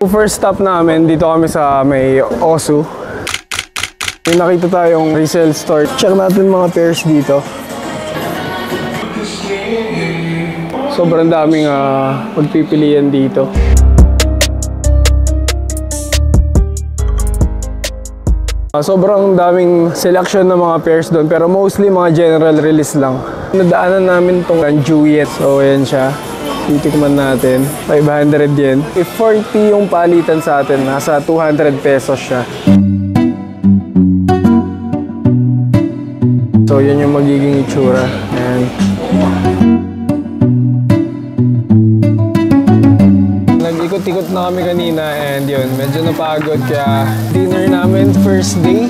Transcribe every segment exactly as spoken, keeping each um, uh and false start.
first stop namin, dito kami sa may Osu. May nakita tayong resale store. Check natin mga pairs dito. Sobrang daming uh, pagpipilian dito. Uh, sobrang daming selection ng mga pairs doon, pero mostly mga general release lang. Nadaanan namin tong Juliet. So ayan siya. Titikman natin. five hundred yen. If forty yung palitan sa atin, nasa two hundred pesos siya. So yun yung magiging itsura. Ayan. Nag-ikot-ikot na kami kanina and yun, medyo napagod kaya dinner namin first day.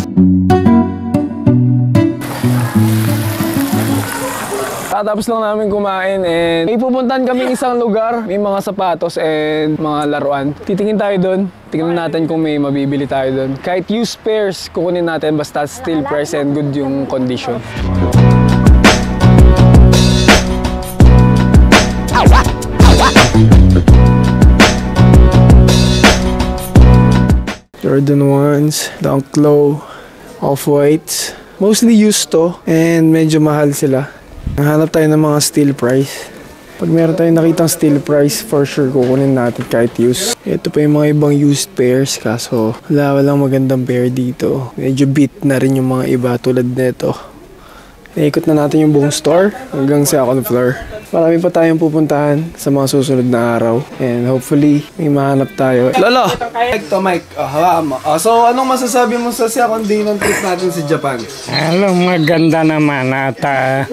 Tapos lang namin kumain and may pupuntahan kaming isang lugar. May mga sapatos and mga laruan. Titingin tayo doon. Tingnan natin kung may mabibili tayo doon. Kahit used pairs, kukunin natin basta still price and good yung condition. Jordan ones, Dunk Low, Off-Whites. Mostly used to and medyo mahal sila. Nahanap tayo ng mga steel price. Pag meron tayong nakitang steel price, for sure kukunin natin kahit used. Ito pa yung mga ibang used pairs kaso wala walang magandang pair dito. Medyo beat na rin yung mga iba tulad nito. Naikot na natin yung buong store hanggang sa second floor. Marami pa tayong pupuntahan sa mga susunod na araw. And hopefully, may mahanap tayo. Lolo! Mike to Mike. Oh, hawakan mo. Oh, so, anong masasabi mo sa second day ng trip natin sa Japan? Alam, maganda naman at uh,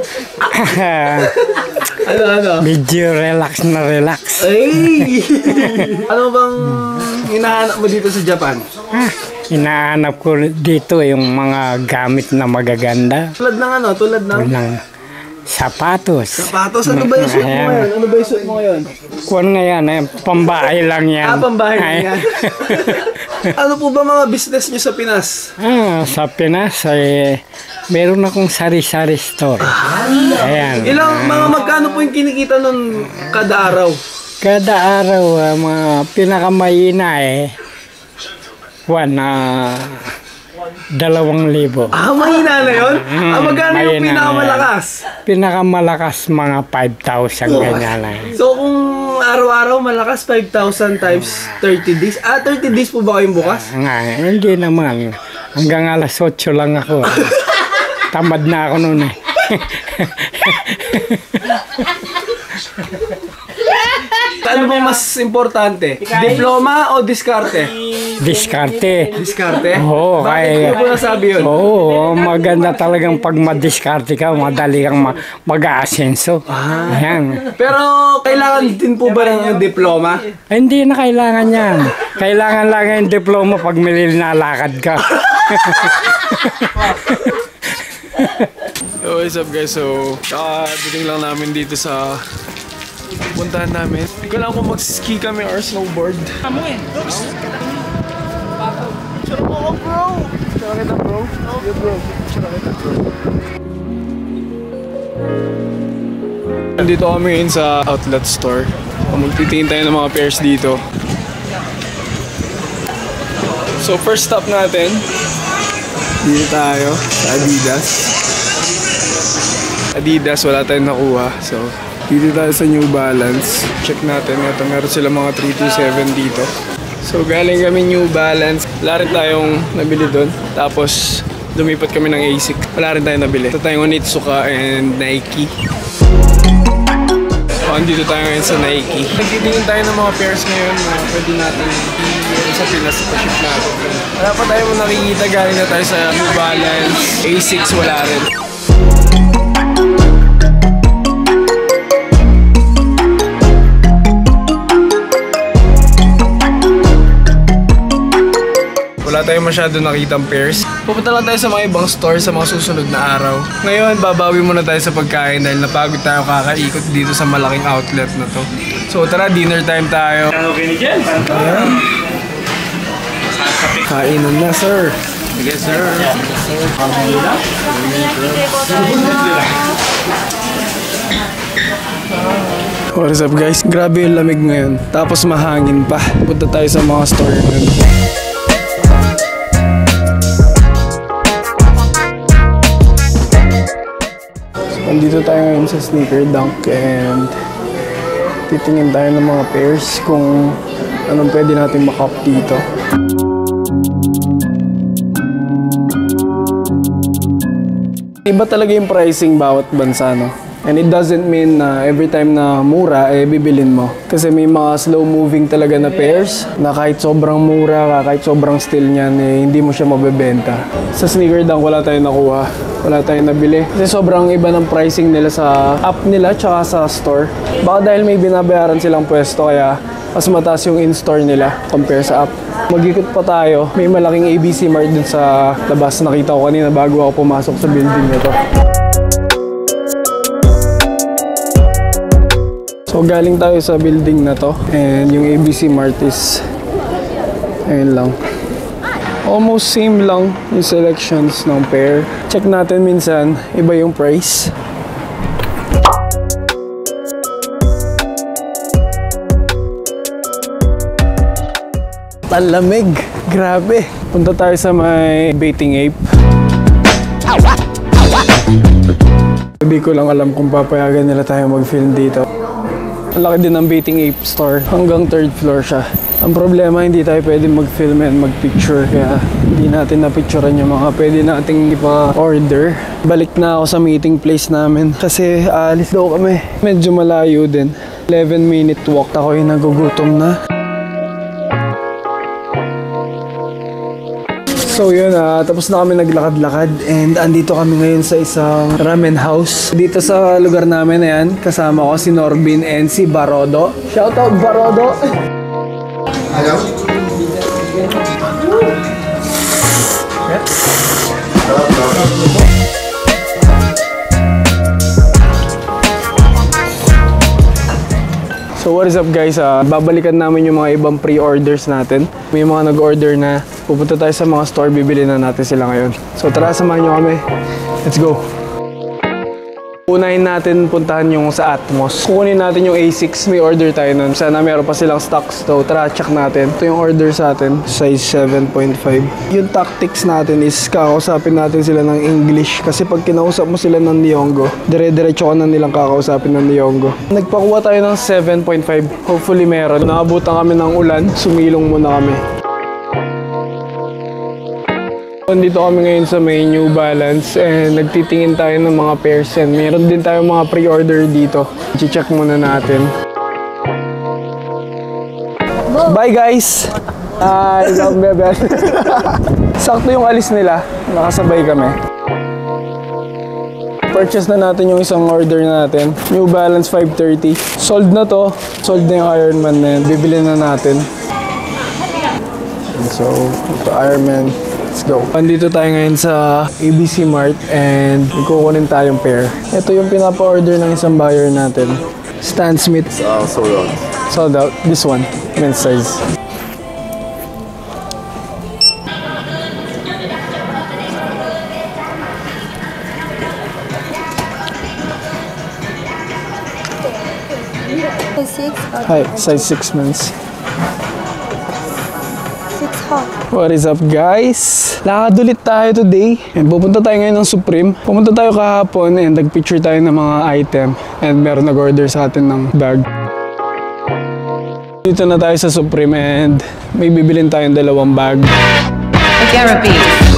ano, ano? medyo relax na relax. Ay! Ano bang hinahanap mo dito sa Japan? Ah, hinahanap ko dito yung mga gamit na magaganda. Tulad ng ano? Tulad ng? ng sapatos. Sapatos? Ano ba yung suit mo ngayon? Ano ba yung suit mo ngayon? Kuwan nga yan, eh, pambahay lang yan. Ah, pambahay lang yan. Ano po ba mga business nyo sa Pinas? Ah, sa Pinas, eh, meron akong sari-sari store. Ayan. Ilang, mga magkano po yung kinikita nun kada araw? Kada araw, uh, mga pinakamayina eh, one, uh, dalawang libo. Ah, mahina na yun? Mm, ah, magkano yung mahina pinakamalakas? Pinakamalakas mga five thousand oh, ganyan lang. So kung araw-araw malakas, five thousand times thirty days. Ah, thirty days po ba kayong bukas? Uh, nga, hindi naman. Hanggang alas otso lang ako. Tamad na ako noon eh. Ano bang mas importante? Diploma o diskarte? Diskarte. Diskarte? Oo, bakit kaya... ko nasabi yun? Oo, maganda talagang pag madiskarte ka, madali kang mag-aasenso. Ah. Ayan. Pero kailangan din po ba ng diploma? Ay, hindi na kailangan yan. Kailangan lang yung diploma pag may nalakad ka. Yo, what's up guys? So, kakaduling lang namin dito sa puntahan namin. Hindi ko lang kung mag-ski kami or snowboard. Amo eh. Picture mo ako bro! Picture kita bro? Yeah bro. Picture kita bro. Nandito kami ngayon sa outlet store. Magtitingin tayo ng mga pairs dito. So first stop natin, dito tayo sa Adidas. Adidas, wala tayong nakuha. So dito tayo sa New Balance. Check natin. Ito, meron sila mga three two seven dito. So, galing kami New Balance. Wala rin tayong nabili doon. Tapos, lumipat kami ng A S I C. Wala rin tayong nabili. Ito tayong Onitsuka and Nike. So, andito tayo ngayon sa Nike. Nagtitingin tayo ng mga pairs ngayon na pwede natin sa Pinas sa ship natin. Wala pa tayo nakikita. Galing na tayo sa New Balance. A S I C, wala rin. Wala tayong masyado nakitang pairs. Pupunta lang tayo sa mga ibang store sa mga susunod na araw. Ngayon, babawi muna tayo sa pagkain dahil napagod tayo kakaikot dito sa malaking outlet na to. So tara, dinner time tayo. Ayan. Kainan na, sir. Yes, sir. What is up guys? Grabe yung lamig ngayon. Tapos mahangin pa. Punta tayo sa mga store ngayon. So, andito tayo ngayon sa Sneaker Dunk and titingin tayo ng mga pairs kung anong pwede natin makap dito. Iba talaga yung pricing bawat bansa, no? And it doesn't mean na every time na mura, eh bibilin mo. Kasi may mga slow moving talaga na pairs na kahit sobrang mura, kahit sobrang still niyan, eh hindi mo siya mabebenta. Sa Sneaker Dunk wala tayong nakuha, wala tayong nabili. Kasi sobrang iba ng pricing nila sa app nila tsaka sa store. Baka dahil may binabayaran silang pwesto kaya mas mataas yung in-store nila compare sa app. Mag-ikot pa tayo. May malaking A B C Mart dun sa labas. Nakita ko kanina bago ako pumasok sa building na to. So galing tayo sa building na to and yung A B C Mart is ayun lang. Almost same lang yung selections ng pair. Check natin minsan, iba yung price. Talamig. Grabe. Punta tayo sa may Baiting Ape. Hindi ko lang alam kung papayagan nila tayo mag-film dito. Ang laki din ng Baiting Ape store. Hanggang third floor siya. Ang problema, hindi tayo pwede mag-film and mag-picture. Kaya hindi natin na-picturean yung mga pwede nating ipa-order. Balik na ako sa meeting place namin. Kasi aalis daw kami. Medyo malayo din. eleven minute walk. Ako yung nagugutom na. So yun, uh, tapos na kami naglakad-lakad and andito kami ngayon sa isang ramen house. Dito sa lugar namin, ayan, kasama ko si Norbin and si Barodo. Shoutout Barodo! Hello? So what is up guys, uh, babalikan namin yung mga ibang pre-orders natin. May mga nag-order na. Pupunta tayo sa mga store, bibili na natin sila ngayon. So tara, samahan nyo kami. Let's go! Unahin natin puntahan yung sa Atmos. Kukunin natin yung A six, may order tayo nun. Sana meron pa silang stocks. So tara, check natin. Ito yung order sa atin, size seven point five. Yung tactics natin is kakausapin natin sila ng English. Kasi pag kinausap mo sila ng Nihongo, dire-diretso ka na nilang kakausapin ng Nihongo. Nagpakuha tayo ng seven point five. Hopefully meron. Nakabutan kami ng ulan, sumilong muna kami. Nandito kami ngayon sa may New Balance and nagtitingin tayo ng mga pairs and meron din tayong mga pre-order dito. I-check muna natin. Bye guys! Hi! Sakto yung alis nila. Nakasabay kami. Purchase na natin yung isang order natin. New Balance five thirty. Sold na to. Sold na yung Ironman na yun. Bibili na natin. So, ito Ironman. Let's go. Andito tayo ngayon sa A B C Mart and kukunin tayong pair. Ito yung pinapa-order ng isang buyer natin. Stan Smith. Uh, sold out. Sold out. This one. Men's size. Hi, size six men's. What is up guys? Lakad ulit tayo today and pupunta tayo ngayon ng Supreme. Pumunta tayo kahapon and nagpicture tayo ng mga item and meron nag-order sa atin ng bag. Dito na tayo sa Supreme and may bibilin tayong dalawang bag. Therapy.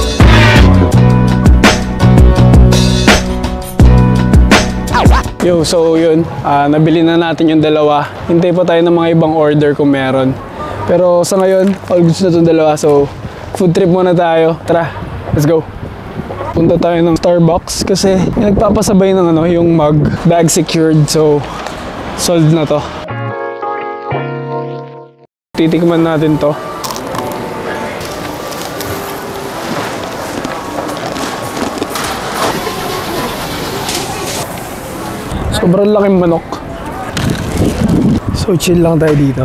Yo, so yun, uh, nabili na natin yung dalawa. Hintay pa tayo ng mga ibang order kung meron. Pero sa ngayon, all goods na itong dalawa. So, food trip muna tayo. Tara, let's go. Punta tayo ng Starbucks kasi nagpapasabay ng ano, yung mug. Bag secured. So, sold na to. Titikman natin to. Sobrang laking manok. So, chill lang tayo dito.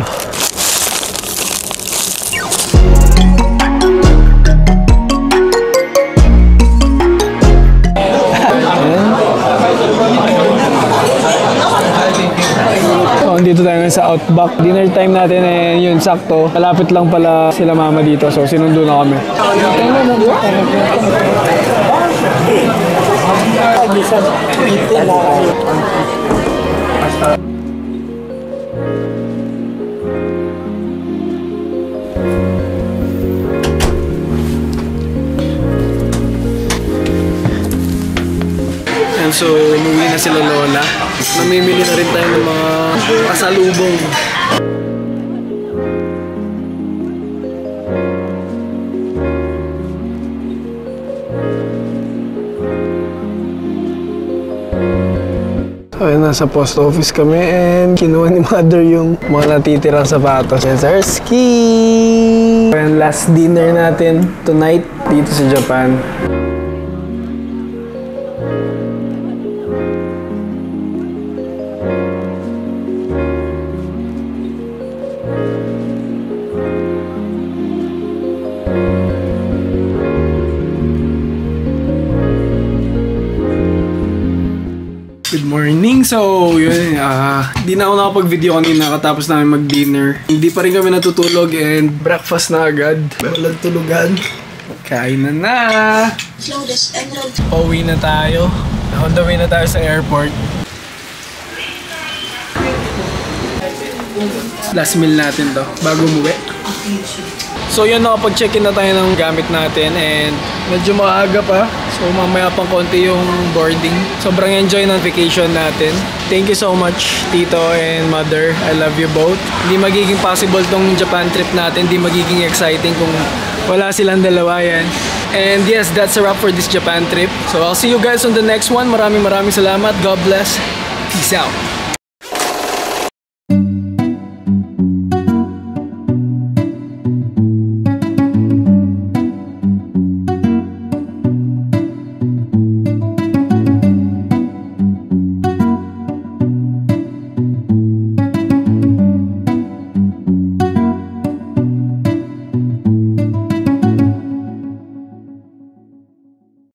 kami sa Outback. Dinner time natin eh, yun, sakto. Malapit lang pala sila mama dito, so sinundo na kami. And so, umuwi na sila lola. Namimili na rin tayo ng mga pasalubong. So, ayun, nasa post office kami and kinuha ni mother yung mga natitirang sapatos. And Zarski! And last dinner natin tonight dito sa Japan. Good morning! So, yun, ah, uh, di na ako nakapag-video kanina katapos namin mag-dinner. Hindi pa rin kami natutulog and breakfast na agad. Walang tulugan. Kain na na! Pauwi na tayo. On the way na tayo sa airport. Last meal natin to, bago umuwi. So yun, nakapag-check-in na tayo ng gamit natin and medyo maaga pa. So mamaya pang konti yung boarding. Sobrang enjoy ng vacation natin. Thank you so much, Tito and Mother. I love you both. Hindi magiging possible tong Japan trip natin. Hindi magiging exciting kung wala silang dalawa yan. And yes, that's a wrap for this Japan trip. So I'll see you guys on the next one. Maraming maraming salamat. God bless. Peace out.